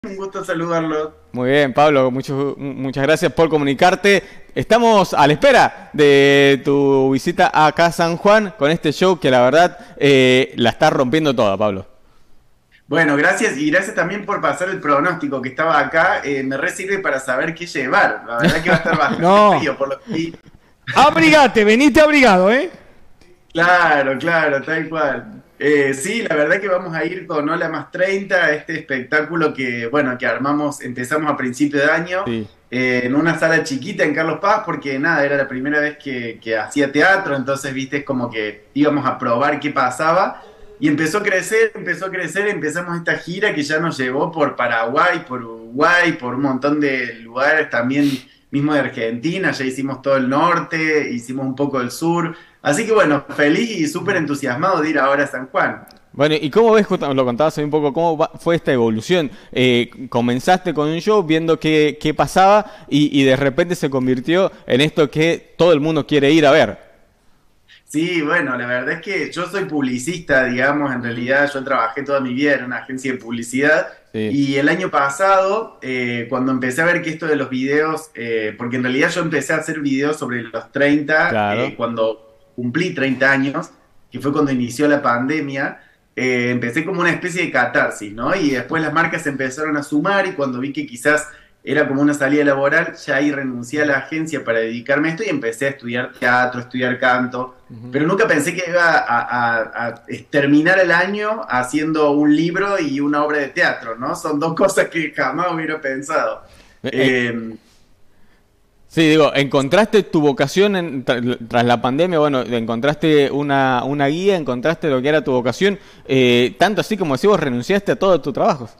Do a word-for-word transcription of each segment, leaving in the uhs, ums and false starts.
Un gusto saludarlo. Muy bien, Pablo, mucho- muchas gracias por comunicarte. Estamos a la espera de tu visita acá a San Juan con este show que la verdad eh, la está rompiendo toda, Pablo. Bueno, gracias y gracias también por pasar el pronóstico que estaba acá. Eh, me re sirve para saber qué llevar. La verdad que va a estar bastante No, frío por lo que vi. abrigate, venite abrigado, ¿eh? Claro, claro, tal cual. Eh, sí, la verdad que vamos a ir con Hola Más treinta, este espectáculo que, bueno, que armamos, empezamos a principio de año, Sí. eh, en una sala chiquita en Carlos Paz, porque nada, era la primera vez que, que hacía teatro, entonces, viste, es como que íbamos a probar qué pasaba, y empezó a crecer, empezó a crecer, empezamos esta gira que ya nos llevó por Paraguay, por Uruguay, por un montón de lugares también, mismo de Argentina, ya hicimos todo el norte, hicimos un poco el sur. Así que bueno, feliz y súper entusiasmado de ir ahora a San Juan. Bueno, ¿y cómo ves, justo lo contabas hoy un poco, cómo va- fue esta evolución? Eh, comenzaste con un show viendo qué, qué pasaba y, y de repente se convirtió en esto que todo el mundo quiere ir a ver. Sí, bueno, la verdad es que yo soy publicista, digamos, en realidad yo trabajé toda mi vida en una agencia de publicidad Sí, y el año pasado, eh, cuando empecé a ver que esto de los videos, eh, porque en realidad yo empecé a hacer videos sobre los treinta, claro. eh, cuando cumplí treinta años, que fue cuando inició la pandemia, eh, empecé como una especie de catarsis, ¿no? Y después las marcas empezaron a sumar y cuando vi que quizás era como una salida laboral, ya ahí renuncié a la agencia para dedicarme a esto y empecé a estudiar teatro, a estudiar canto, Ujú. pero nunca pensé que iba a, a- a terminar el año haciendo un libro y una obra de teatro, ¿no? Son dos cosas que jamás hubiera pensado. Eh, eh, Eh, Sí, digo, encontraste tu vocación en- tra- tras la pandemia, bueno, encontraste una, una guía, encontraste lo que era tu vocación, eh, tanto así como si vos renunciaste a todos tus trabajos.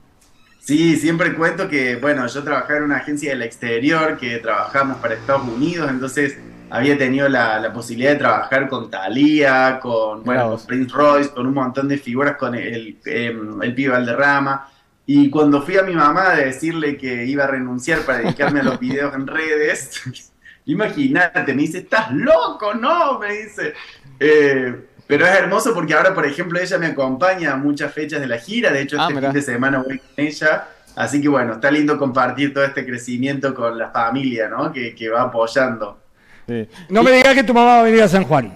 sí, siempre cuento que, bueno, yo trabajaba en una agencia del exterior, que trabajamos para Estados Unidos, entonces había tenido la, la posibilidad de trabajar con Thalía, con, Mirá bueno, con vos. Prince Royce, con un montón de figuras, con el, eh, el pibe Valderrama. Y cuando fui a mi mamá a decirle que iba a renunciar para dedicarme a los videos en redes, imagínate, me dice, ¿estás loco? No, me dice. Eh, pero es hermoso porque ahora, por ejemplo, ella me acompaña a muchas fechas de la gira, de hecho Ah, este fin mirá. de semana voy con ella, así que bueno, está lindo compartir todo este crecimiento con la familia, ¿no? Que, que va apoyando. Sí. No me Y- digas que tu mamá va a venir a San Juan.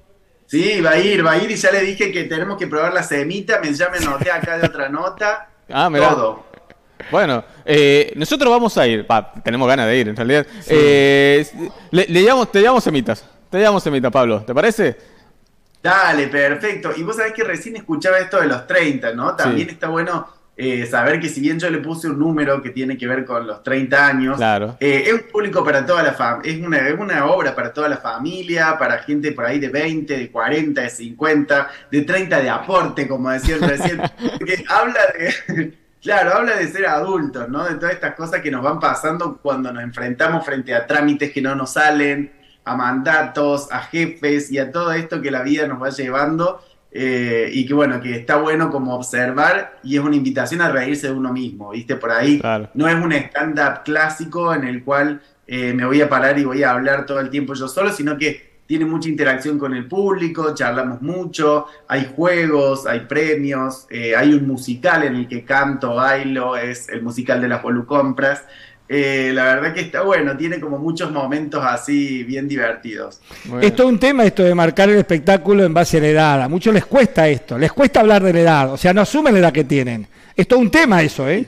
Sí, va a ir, va a ir y ya le dije que tenemos que probar la semita, me, ya me anoté acá de otra nota, ah, mirá. todo. Bueno, eh, nosotros vamos a ir, pa, tenemos ganas de ir en realidad. Sí. Eh, le, le llamamos, te llamamos semitas, te llamamos semitas, Pablo, ¿te parece? Dale, perfecto. Y vos sabés que recién escuchaba esto de los treinta, ¿no? Sí, También está bueno eh, saber que si bien yo le puse un número que tiene que ver con los treinta años, claro. eh, es un público para toda la familia, es una, es una obra para toda la familia, para gente por ahí de veinte, de cuarenta, de cincuenta, de treinta de aporte, como decían recién, porque habla de, claro, habla de ser adultos, ¿no? De todas estas cosas que nos van pasando cuando nos enfrentamos frente a trámites que no nos salen, a mandatos, a jefes y a todo esto que la vida nos va llevando, eh, y que bueno, que está bueno como observar y es una invitación a reírse de uno mismo, ¿viste? Por ahí Claro. no es un stand-up clásico en el cual eh, me voy a parar y voy a hablar todo el tiempo yo solo, sino que tiene mucha interacción con el público, charlamos mucho, hay juegos, hay premios, eh, hay un musical en el que canto, bailo, es el musical de las Volucompras. Eh, la verdad que está bueno, tiene como muchos momentos así bien divertidos. Muy Es bien. todo un tema esto de marcar el espectáculo en base a la edad. A muchos les cuesta esto, les cuesta hablar de la edad, o sea, no asumen la edad que tienen. Es todo un tema eso, ¿eh?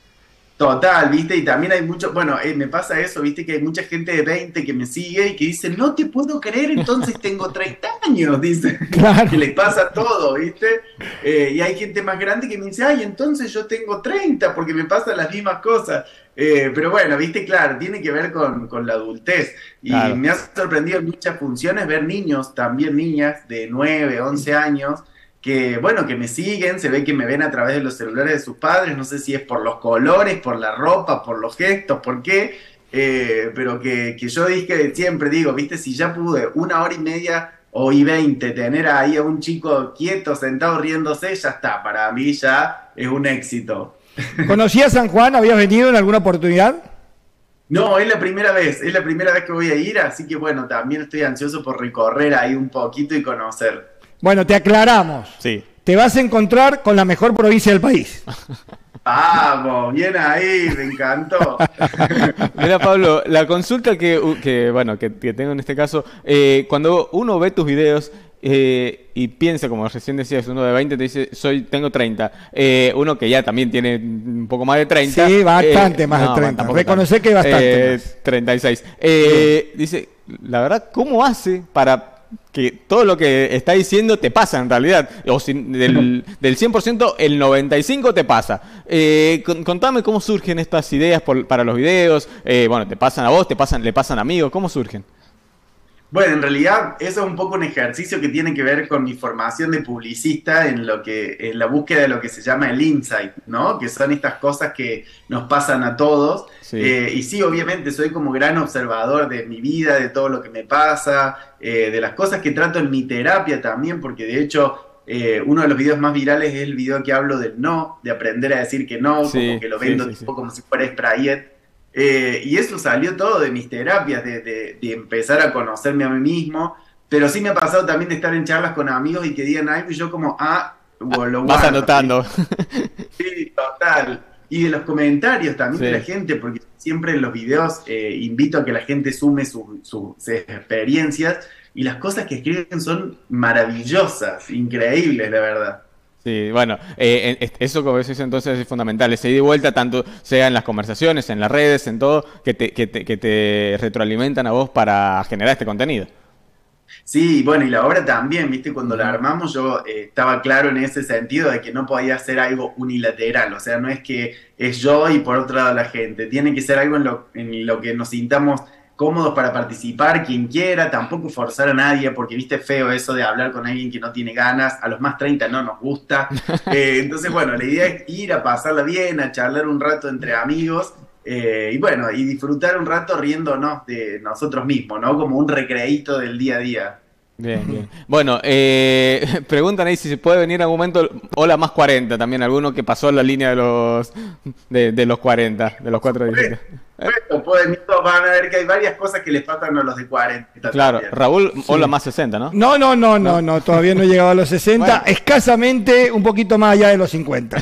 Total, ¿viste? Y también hay mucho, bueno, eh, me pasa eso, ¿viste? Que hay mucha gente de veinte que me sigue y que dice, no te puedo creer, entonces tengo treinta años, dice, Claro. que les pasa todo, ¿viste? Eh, y hay gente más grande que me dice, ay, entonces yo tengo treinta porque me pasan las mismas cosas. Eh, pero bueno, ¿viste? Claro, tiene que ver con, con la adultez. Y Claro. me ha sorprendido en muchas funciones ver niños, también niñas de nueve once años, que bueno, que me siguen, se ve que me ven a través de los celulares de sus padres, no sé si es por los colores, por la ropa, por los gestos, por qué, eh, pero que, que yo dije, siempre digo, viste, si ya pude una hora y media o y veinte tener ahí a un chico quieto, sentado, riéndose, ya está, para mí ya es un éxito. ¿Conocías San Juan? ¿Habías venido en alguna oportunidad? No, es la primera vez, es la primera vez que voy a ir, así que bueno, también estoy ansioso por recorrer ahí un poquito y conocer. Bueno, te aclaramos. Sí. Te vas a encontrar con la mejor provincia del país. Vamos, bien ahí, me encantó. Mira, Pablo, la consulta que, que bueno, que, que tengo en este caso, eh, cuando uno ve tus videos eh, y piensa, como recién decías, uno de veinte te dice, soy, tengo treinta, eh, uno que ya también tiene un poco más de treinta. Sí, bastante eh, más no, de treinta. tampoco Reconocer tanto. que bastante Eh, más. treinta y seis. Eh, dice, la verdad, ¿cómo hace para que todo lo que está diciendo te pasa en realidad? O si del, del cien por ciento, el noventa y cinco por ciento te pasa. Eh, con- contame cómo surgen estas ideas por- para los videos. Eh, bueno, te pasan a vos, te pasan, le pasan a amigos. ¿Cómo surgen? Bueno, en realidad eso es un poco un ejercicio que tiene que ver con mi formación de publicista en lo que, en la búsqueda de lo que se llama el insight, ¿no? Que son estas cosas que nos pasan a todos. Sí, Eh, y sí, obviamente soy como gran observador de mi vida, de todo lo que me pasa, eh, de las cosas que trato en mi terapia también, porque de hecho eh, uno de los videos más virales es el video que hablo del no, de aprender a decir que no, como sí, que lo sí, vendo sí, sí. tipo como si fuera Sprayet. Eh, y eso salió todo de mis terapias, de, de- de empezar a conocerme a mí mismo. Pero sí me ha pasado también de estar en charlas con amigos y que digan algo y yo como, ah, Ah, lo vas guardo. anotando. Sí, total. Y de los comentarios también de la Sí. gente, porque siempre en los videos eh, invito a que la gente sume su- su- sus experiencias y las cosas que escriben son maravillosas, increíbles, la verdad. Sí, bueno, eh, en- eso como decís entonces es fundamental, ese ida y vuelta, tanto sea en las conversaciones, en las redes, en todo, que te, que te, que te retroalimentan a vos para generar este contenido. Sí, bueno, y la obra también, ¿viste? Cuando la Ujú. armamos yo eh, estaba claro en ese sentido de que no podía ser algo unilateral, o sea, no es que es yo y por otro lado la gente, tiene que ser algo en lo, en lo que nos sintamos cómodos para participar, quien quiera, tampoco forzar a nadie, porque viste feo eso de hablar con alguien que no tiene ganas, a los más treinta no nos gusta. Eh, entonces, bueno, la idea es ir a pasarla bien, a charlar un rato entre amigos. Eh, y bueno, y disfrutar un rato riéndonos de nosotros mismos, ¿no? Como un recreíto del día a día. Bien, bien. Bueno, eh, preguntan ahí si se puede venir a algún momento, hola más cuarenta también, alguno que pasó la línea de los de, de los cuarenta, de los cuatro dígitos. Bueno, pueden ir todos, van a ver que hay varias cosas que les pasan a los de cuarenta Claro, también. Raúl, Sí. hola más sesenta, ¿no? No, no, no, no, no, todavía no he llegado a los sesenta, Bueno. escasamente un poquito más allá de los cincuenta.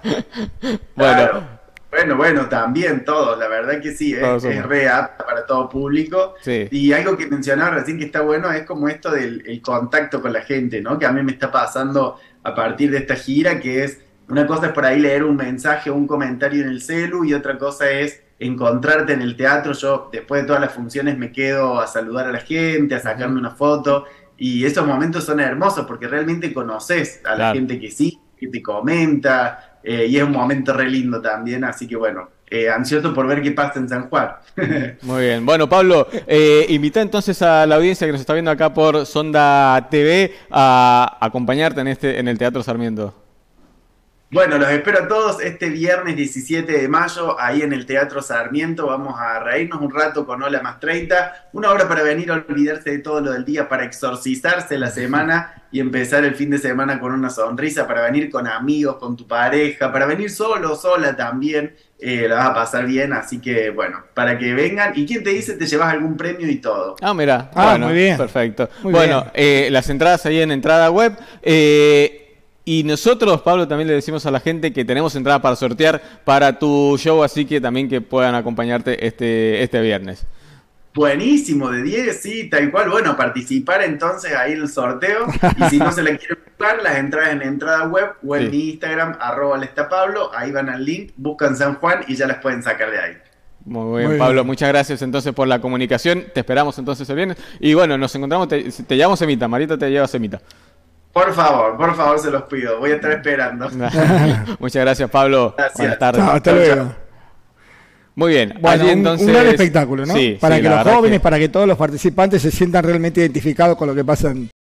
Bueno, Claro. Bueno, bueno, también todos, la verdad que sí, es, todos es somos. re apta para todo público. Sí. Y algo que mencionaba recién que está bueno es como esto del el contacto con la gente, ¿no? Que a mí me está pasando a partir de esta gira, que es, una cosa es por ahí leer un mensaje o un comentario en el celu y otra cosa es encontrarte en el teatro. Yo después de todas las funciones me quedo a saludar a la gente, a sacarme Ujú. una foto y esos momentos son hermosos porque realmente conoces a la Claro. gente que sí, que te comenta. Eh, y es un momento re lindo también, así que bueno, eh, ansioso por ver qué pasa en San Juan. Muy bien. Bueno, Pablo, eh, invita entonces a la audiencia que nos está viendo acá por Sonda T V a acompañarte en este, en el Teatro Sarmiento. Bueno, los espero a todos este viernes diecisiete de mayo, ahí en el Teatro Sarmiento. Vamos a reírnos un rato con Hola Más treinta, una hora para venir a olvidarse de todo lo del día, para exorcizarse la semana y empezar el fin de semana con una sonrisa, para venir con amigos, con tu pareja, para venir solo o sola también, eh, la vas a pasar bien, así que bueno, para que vengan. ¿Y quién te dice te llevas algún premio y todo? Ah, mira. Ah, Bueno, muy bien. perfecto. Muy Bueno, bien. eh, las entradas ahí en entrada web. eh, y nosotros, Pablo, también le decimos a la gente que tenemos entradas para sortear para tu show, así que también que puedan acompañarte este, este viernes. Buenísimo, de diez, sí, tal cual. Bueno, participar entonces ahí en el sorteo. Y si no se la quieren buscar, las entradas en entrada web o en Sí. mi Instagram, arroba lestapablo. Ahí van al link, buscan San Juan y ya las pueden sacar de ahí. Muy bien, Muy Pablo, bien. muchas gracias entonces por la comunicación. Te esperamos entonces el viernes. Y bueno, nos encontramos, te, te llevamos semita, Marita te lleva semita. Por favor, por favor, se los pido. Voy a estar esperando. Muchas gracias, Pablo. Gracias. Buenas tardes. Chao, hasta Chao, luego. chao. Muy bien. Bueno, allí un- entonces... un gran espectáculo, ¿no? Sí, Para sí, que la los verdad jóvenes, que- para que todos los participantes se sientan realmente identificados con lo que pasa en,